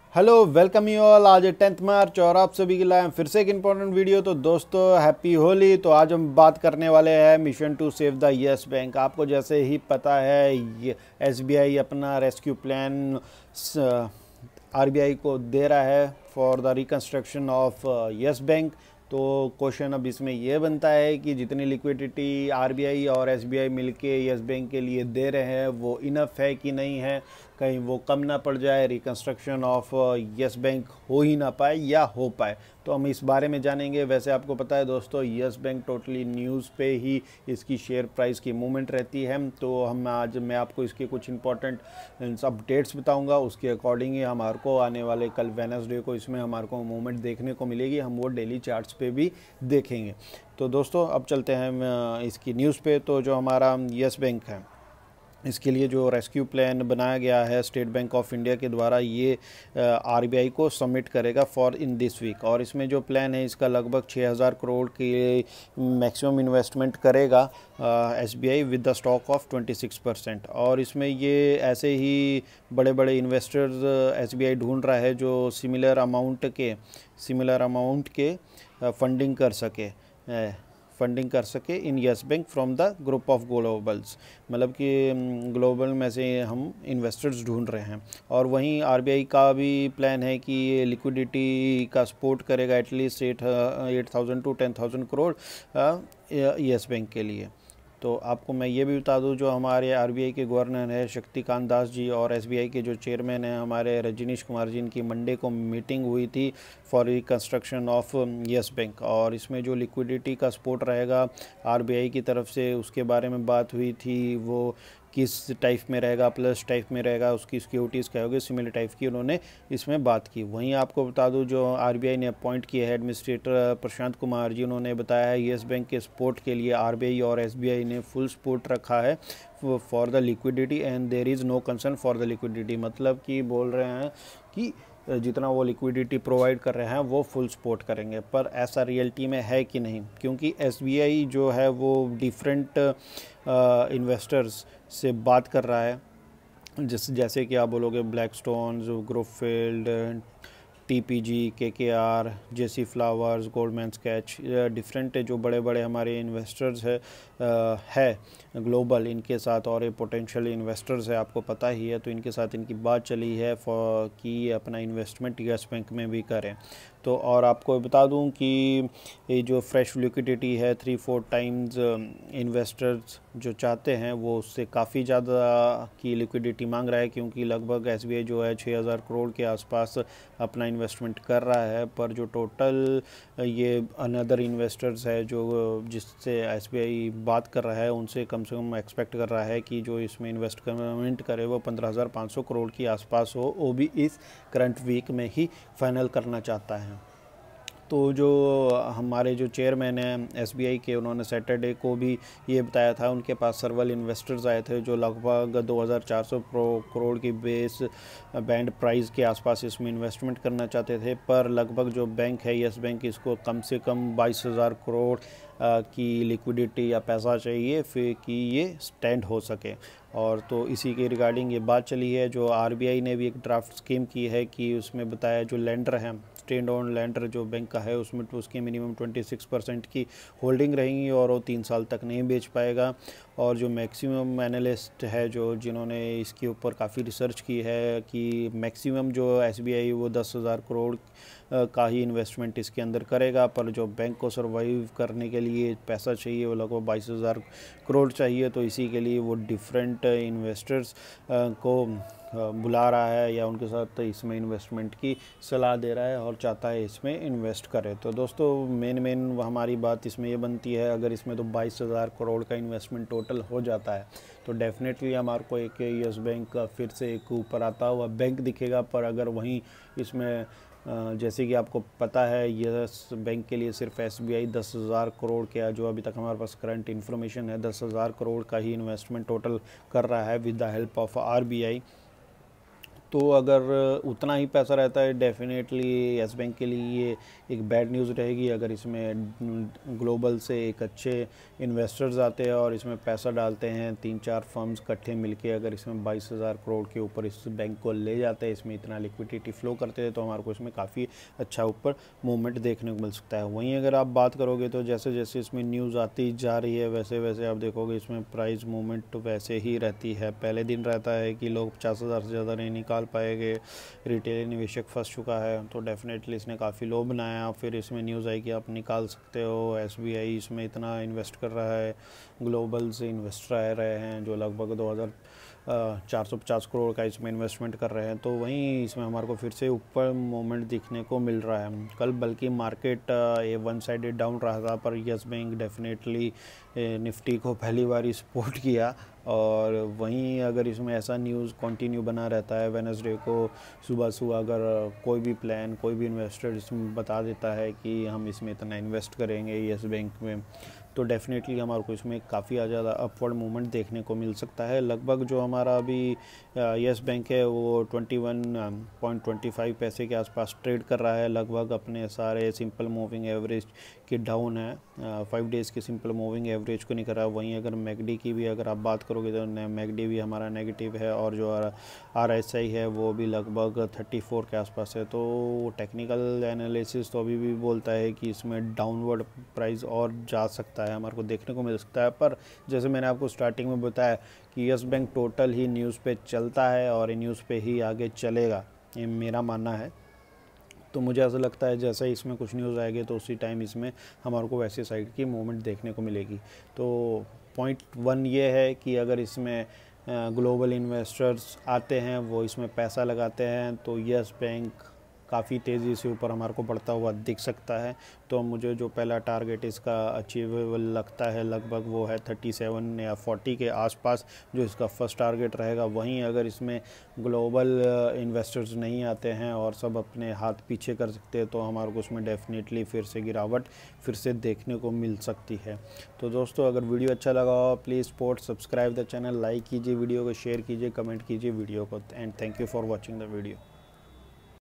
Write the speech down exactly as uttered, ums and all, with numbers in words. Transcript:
Hello welcome you all. आज है tenth March और आप सभी के लिए आए फिर से एक इम्पोर्टेंट वीडियो। तो दोस्तों हैप्पी होली। तो आज हम बात करने वाले हैं mission to save the Yes Bank. आपको जैसे ही पता है ये एसबीआई अपना रेस्क्यू प्लान आरबीआई को दे रहा है for the reconstruction of Yes Bank. तो क्वेश्चन अब इसमें यह बनता है कि जितनी लिक्विडिटी आरबीआई और एसबीआई मिलके यस बैंक के लिए दे रहे हैं वो इनफ है कि नहीं है, कहीं वो कम ना पड़ जाए, रिकंस्ट्रक्शन ऑफ यस बैंक हो ही ना पाए या हो पाए। तो हम इस बारे में जानेंगे। वैसे आपको पता है दोस्तों यस बैंक टोटली न्यूज़ पे ही इसकी शेयर प्राइस की मूवमेंट रहती है। तो हम आज मैं आपको इसके कुछ इंपॉर्टेंट अपडेट्स बताऊंगा, उसके अकॉर्डिंग ही हमारे को आने वाले कल वेडनेसडे को इसमें हमारे को मूवमेंट देखने को मिलेगी। हम वो डेली चार्ट्स पे भी देखेंगे। तो दोस्तों अब चलते हैं इसकी न्यूज़ पे। तो जो हमारा यस बैंक है इसके लिए जो रेस्क्यू प्लान बनाया गया है स्टेट बैंक ऑफ इंडिया के द्वारा, ये आरबीआई को सबमिट करेगा फॉर इन दिस वीक। और इसमें जो प्लान है इसका लगभग छः हज़ार करोड़ की मैक्सिमम इन्वेस्टमेंट करेगा SBI with the stock of twenty six percent. और इसमें ये ऐसे ही बड़े बड़े इन्वेस्टर्स एसबीआई ढूंढ रहा है जो सिमिलर अमाउंट के सिमिलर अमाउंट के फंडिंग कर सके फंडिंग कर सके in Yes Bank from the group of globals. मतलब कि ग्लोबल में से हम इन्वेस्टर्स ढूंढ रहे हैं। और वहीं आरबीआई का भी प्लान है कि ये लिक्विडिटी का सपोर्ट करेगा at least at eight thousand to ten thousand crore Yes Bank के लिए। तो आपको मैं ये भी बता दूं, जो हमारे आरबीआई के गवर्नर हैं शक्तिकांत दास जी और एसबीआई के जो चेयरमैन हैं हमारे रजनीश कुमार जी, इनकी मंडे को मीटिंग हुई थी for reconstruction of Yes Bank. और इसमें जो लिक्विडिटी का सपोर्ट रहेगा आरबीआई की तरफ से उसके बारे में बात हुई थी। वो किस टाइप में रहेगा, प्लस टाइप में रहेगा, उसकी सिक्योरिटीज़ क्या होगी, सिमिलर टाइप की उन्होंने इसमें बात की। वहीं आपको बता दूं जो आरबीआई ने अपॉइंट किए हैं एडमिनिस्ट्रेटर प्रशांत कुमार जी, उन्होंने बताया है यस बैंक के सपोर्ट के लिए आरबीआई और एसबीआई ने फुल सपोर्ट रखा है for the liquidity and there is no concern for the liquidity. मतलब कि बोल रहे हैं कि जितना वो लिक्विडिटी प्रोवाइड कर रहे हैं वो फुल सपोर्ट करेंगे। पर ऐसा रियलिटी में है कि नहीं, क्योंकि एसबीआई जो है वो डिफरेंट इन्वेस्टर्स से बात कर रहा है। जिस जैसे कि आप बोलोगे ब्लैकस्टोन, ग्रोफील्ड, TPG, KKR, J C Flowers, Goldman स्कैच, डिफरेंट जो बड़े बड़े हमारे इन्वेस्टर्स है है ग्लोबल, इनके साथ और ये पोटेंशियल इन्वेस्टर्स है आपको पता ही है। तो इनके साथ इनकी बात चली है फॉर कि अपना इन्वेस्टमेंट यस बैंक में भी करें। तो और आपको बता दूं कि ये जो फ्रेश लिक्विडिटी है थ्री फोर टाइम्स इन्वेस्टर्स जो चाहते हैं वो उससे काफ़ी ज़्यादा की लिक्विडिटी मांग रहा है, क्योंकि लगभग एसबीआई जो है छः हज़ार करोड़ के आसपास अपना इन्वेस्टमेंट कर रहा है। पर जो टोटल ये अनदर इन्वेस्टर्स है जो जिससे एसबीआई बात कर रहा है उनसे कम से कम एक्सपेक्ट कर रहा है कि जो इसमें इन्वेस्टमेंट करे वो पंद्रह हज़ार पाँच सौ करोड़ के आसपास हो, वो भी इस करंट वीक में ही फाइनल करना चाहता है। तो जो हमारे जो चेयरमैन हैं एसबीआई के, उन्होंने सैटरडे को भी ये बताया था उनके पास सर्वल इन्वेस्टर्स आए थे जो लगभग दो हज़ार चार सौ करोड़ की बेस बैंड प्राइस के आसपास इसमें इन्वेस्टमेंट करना चाहते थे। पर लगभग जो बैंक है यस बैंक, इसको कम से कम बाईस हज़ार करोड़ की लिक्विडिटी या पैसा चाहिए फिर कि ये स्टैंड हो सके। और तो इसी के रिगार्डिंग ये बात चली है। जो आरबीआई ने भी एक ड्राफ्ट स्कीम की है कि उसमें बताया जो लैंडर हैं स्टैंड ऑन लैंडर जो बैंक का है उसमें तो उसकी मिनिमम ट्वेंटी सिक्स परसेंट की होल्डिंग रहेंगी और वो तीन साल तक नहीं बेच पाएगा। और जो मैक्सिमम एनालिस्ट है जो जिन्होंने इसके ऊपर काफ़ी रिसर्च की है कि मैक्सिमम जो एसबीआई वो दस हज़ार करोड़ का ही इन्वेस्टमेंट इसके अंदर करेगा। पर जो बैंक को सर्वाइव करने के लिए पैसा चाहिए वो लगभग बाईस हज़ार करोड़ चाहिए। तो इसी के लिए वो डिफरेंट इन्वेस्टर्स को बुला रहा है या उनके साथ इसमें इन्वेस्टमेंट की सलाह दे रहा है और चाहता है इसमें इन्वेस्ट करे। तो दोस्तों मेन मेन हमारी बात इसमें ये बनती है, अगर इसमें तो बाईस हज़ार करोड़ का इन्वेस्टमेंट टोटल हो जाता है तो डेफिनेटली हमारे को एक यस बैंक का फिर से एक ऊपर आता हुआ बैंक दिखेगा। पर अगर वहीं इसमें जैसे कि आपको पता है यस बैंक के लिए सिर्फ एसबीआई दस हज़ार करोड़ का, जो अभी तक हमारे पास करंट इन्फॉर्मेशन है, दस हज़ार करोड़ का ही इन्वेस्टमेंट टोटल कर रहा है with the help of RBI. तो अगर उतना ही पैसा रहता है डेफिनेटली येस बैंक के लिए ये एक बैड न्यूज़ रहेगी। अगर इसमें ग्लोबल से एक अच्छे इन्वेस्टर्स आते हैं और इसमें पैसा डालते हैं, तीन चार फर्म्स इकट्ठे मिलके अगर इसमें बाईस हज़ार करोड़ के ऊपर इस बैंक को ले जाते हैं, इसमें इतना लिक्विडिटी फ्लो करते हैं, तो हमारे को इसमें काफ़ी अच्छा ऊपर मूवमेंट देखने को मिल सकता है। वहीं अगर आप बात करोगे तो जैसे जैसे इसमें न्यूज़ आती जा रही है वैसे वैसे आप देखोगे इसमें प्राइस मूवमेंट तो वैसे ही रहती है। पहले दिन रहता है कि लोग पचास हज़ार से ज़्यादा नहीं निकाल पाएंगे, रिटेल निवेशक फंस चुका है, तो डेफिनेटली इसने काफ़ी लो बनाया। फिर इसमें न्यूज़ आई कि आप निकाल सकते हो, एसबीआई इसमें इतना इन्वेस्ट कर रहा है, ग्लोबल से इन्वेस्टर आ रहे हैं जो लगभग दो हज़ार चार सौ पचास करोड़ का इसमें इन्वेस्टमेंट कर रहे हैं। तो वहीं इसमें हमारे को फिर से ऊपर मोमेंट दिखने को मिल रहा है। कल बल्कि मार्केट ये वन साइडेड डाउन रहा था, पर येस बैंक डेफिनेटली निफ्टी को पहली बार सपोर्ट किया। और वहीं अगर इसमें ऐसा न्यूज़ कंटिन्यू बना रहता है, वेडनेसडे को सुबह सुबह अगर कोई भी प्लान कोई भी इन्वेस्टर इसमें बता देता है कि हम इसमें इतना इन्वेस्ट करेंगे येस बैंक में, तो डेफिनेटली हमारे को इसमें काफ़ी ज़्यादा अपवर्ड मूवमेंट देखने को मिल सकता है। लगभग जो हमारा अभी येस बैंक है वो इक्कीस पॉइंट दो पाँच पैसे के आसपास ट्रेड कर रहा है, लगभग अपने सारे सिंपल मूविंग एवरेज के डाउन है, फाइव डेज़ के सिंपल मूविंग एवरेज को नहीं कर रहा। वहीं अगर मैकडी की भी अगर आप बात करोगे तो मैकडी भी हमारा नेगेटिव है, और जो आर एस आई है वो भी लगभग चौंतीस के आसपास है। तो टेक्निकल एनालिसिस तो अभी भी बोलता है कि इसमें डाउनवर्ड प्राइस और जा सकता है, हमारे को देखने को मिल सकता है। पर जैसे मैंने आपको स्टार्टिंग में बताया कि येस बैंक टोटल ही न्यूज़ पे चलता है और न्यूज़ पे ही आगे चलेगा, ये मेरा मानना है। तो मुझे ऐसा लगता है जैसे ही इसमें कुछ न्यूज़ आएगी तो उसी टाइम इसमें हमारे को वैसे साइड की मूवमेंट देखने को मिलेगी। तो पॉइंट वन ये है कि अगर इसमें ग्लोबल इन्वेस्टर्स आते हैं, वो इसमें पैसा लगाते हैं, तो येस बैंक काफ़ी तेज़ी से ऊपर हमारे को बढ़ता हुआ दिख सकता है। तो मुझे जो पहला टारगेट इसका अचीवेबल लगता है लगभग वो है सैंतीस या चालीस के आसपास, जो इसका फर्स्ट टारगेट रहेगा। वहीं अगर इसमें ग्लोबल इन्वेस्टर्स नहीं आते हैं और सब अपने हाथ पीछे कर सकते हैं, तो हमारे को उसमें डेफिनेटली फिर से गिरावट फिर से देखने को मिल सकती है। तो दोस्तों अगर वीडियो अच्छा लगा हो please support subscribe the channel, like कीजिए वीडियो को, शेयर कीजिए, कमेंट कीजिए वीडियो को, and thank you for watching the video.